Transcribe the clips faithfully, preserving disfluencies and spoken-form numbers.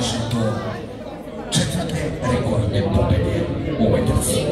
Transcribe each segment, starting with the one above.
došli do četvrte rekordne pobjede u ovoj trci.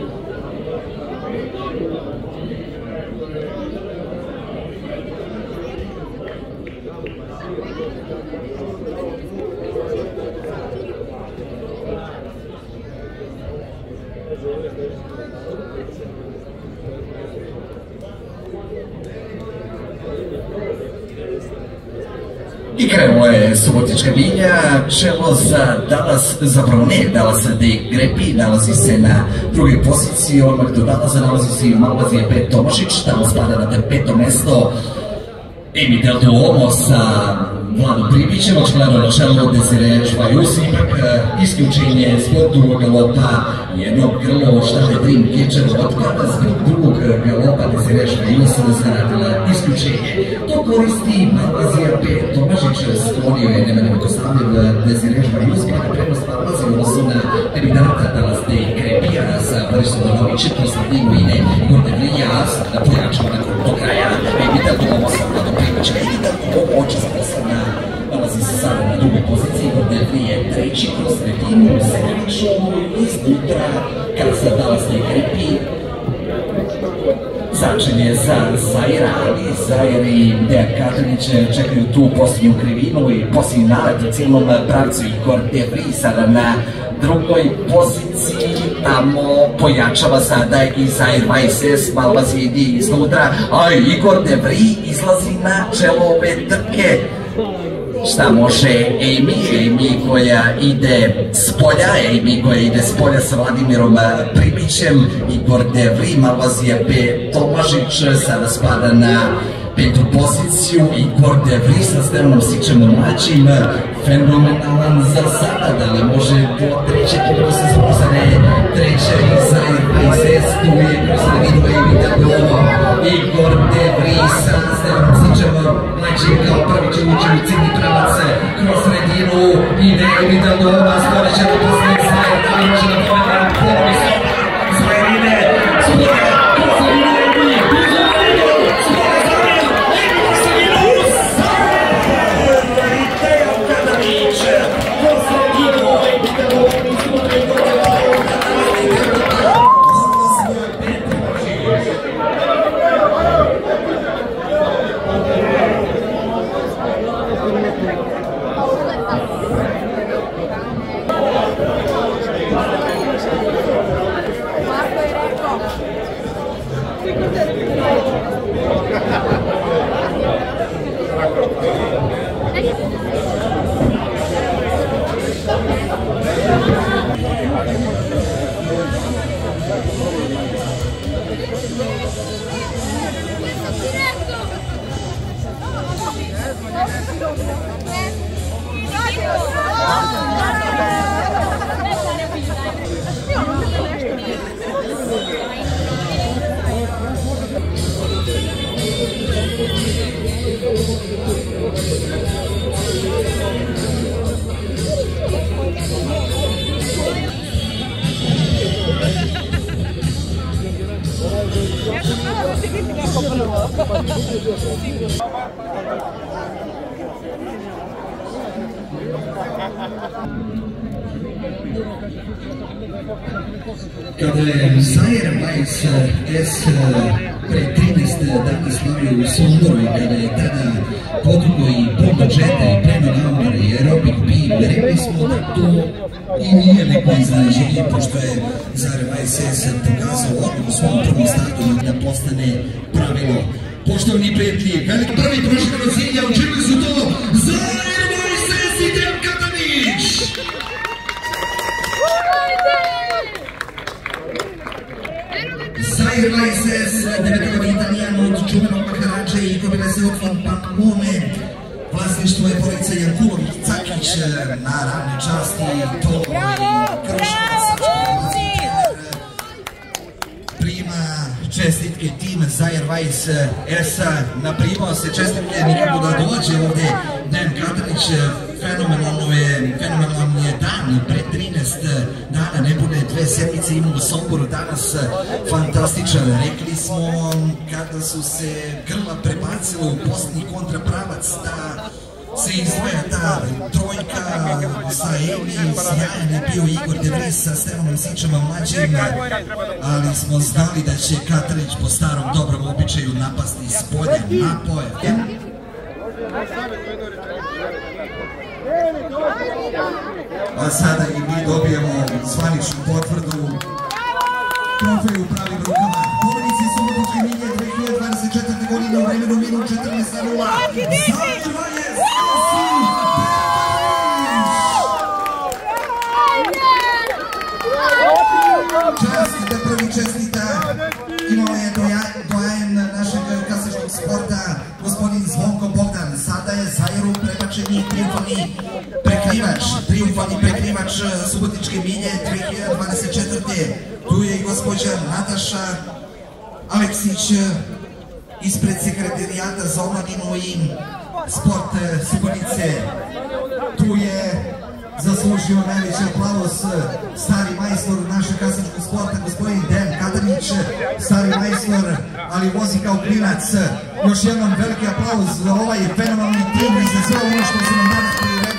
I krenula je subotička vinja, čelo za Dallas, zapravo ne Dallas de Grepi, nalazi se na drugoj poziciji, odmah do Dallasa nalazi se i Malvazije Pet Tomašić, tamo spada na peto mesto. Emi Del Duomo sa Vladom Pribićem, očigledno na čelu Desire Švajus, ipak isključenje zbog drugog galopa jednog grlo štale Dream Catcher od kada zbog drugog galopa Desire Švajus zaradila isključenje. To koristi Malvazija Pet Tomašić, sklonio je Nemanja Kostavljev Desire Švajus, pa ga prednost Malvazija u odnosu na kandidata Dallas de Grepija sa Vladislavom Danovićem, to sa Dingo Ine Gordon Lijas, da pojačava nakon do kraja. Emi Del Duomo sa Vladom Pribićem, Emi Del Duomo očistosana nalazi se sada na drugoj poziciji, Gordon je treći kroz sredinu, Seljaniću iznutra, kada se Dallas de Grepi začinje za Zaira, ali Zair i Dejan Katanić čekaju tu posljednju krivinu i posljednji nalet u cijelom pravcu i Gordon sada na drugoj poziciji, tamo pojačava sada i Zair Vajses, Malvazije ide iznutra, a Igor De Vries izlazi na čelo ove trke. Šta može Emi, Emi koja ide s polja, Emi koja ide s polja sa Vladimirom Pribićem, Igor De Vries, Malvazija Pet Tomašić sada spada na petu poziciju, Igor De Vries sa Stevanom Sičem mlađim, fenomenalan za sada, da li može do treće koliko se spozane, treće i Zair Vajses, tu je kroz sredinu Emi Del Duomo, Igor De Vries sa Stevanom Sičem mlađim kao prvi će ući u ciljni pravac kroz sredinu, ide Emi Del Duomo, stvari će na posljednji Zair, da li može na povedan ponovi se, Zair ide, spore, kroz sredinu Emi, blizu sredinu, spore Zair, Emi u sredinu, Zair, i Dejan Katanić, kroz sredinu Emi Del Duomo, iznutra i gore Zair, kada je Zair Vajses pre trinaest dana slavio u Somboru i kada je tada podugo i Bomba Jetta i Pleno Naumar i Aerobic Beam, rekli smo da to i nije neko iznenađenje, pošto je Zair Vajses pokazao odmah u svom prvom startu da postane pravilo. Poštovani prijatelji, veliki prvi prošli kroz Ilja, učinili su to Zair Vajses i Dejan Katanić! Zair Vajses, devetogodišnji Italijan od čuvenog Maharađe i Gobile se otvan Panmone. Vlasništvo je porodica Jankulović-Cakić na ravne časti, to i Kršnac. Prima čestitke tim Zair Vajsesa, naprimao se čestitke nikako da dođe ovde Dejan Katanić. Fenomenalno je, fenomenalan je dan, pre trinaest dana, ne bude dve sedmice imamo u Somboru, danas fantastičan. Rekli smo kada su se grla prebacile u posljednji kontrapravac da se izdvoja ta trojka sa Emi, sjajan je bio Igor De Vries sa Stevanom Sičama mlađim, ali smo znali da će Katanić po starom dobrom običaju napasti s polja na poje. A sada i mi dobijemo zvaničnu potvrdu, trofej u pravim rukama. Pobednici Subotičke milje dve hiljade dvadeset četvrte godine u vremenu minut četrnaest nula. Završavanje Osim Petrović! Častite prvi čestita, imao je dojajen našeg kasačkog sporta, gospodin Zvonko Bogdan. Sada je Zajeru prebačeni triumfalni prekrivač, triumfalni prekrivač Subotičke milje dve hiljade dvadeset četvrte. Tu je i gospođa Nataša Aleksić ispred sekretarijata za omladinu i sport Subotice. Tu je zaslužio najveći aplauz stari majstor našeg kasačkog sporta, gospodin Dejan Katanić, stari majstor, ali vozi kao klinac. Još jedan veliki aplauz za ovaj fenomenalni tim i za sve ono što su nam danas priredili.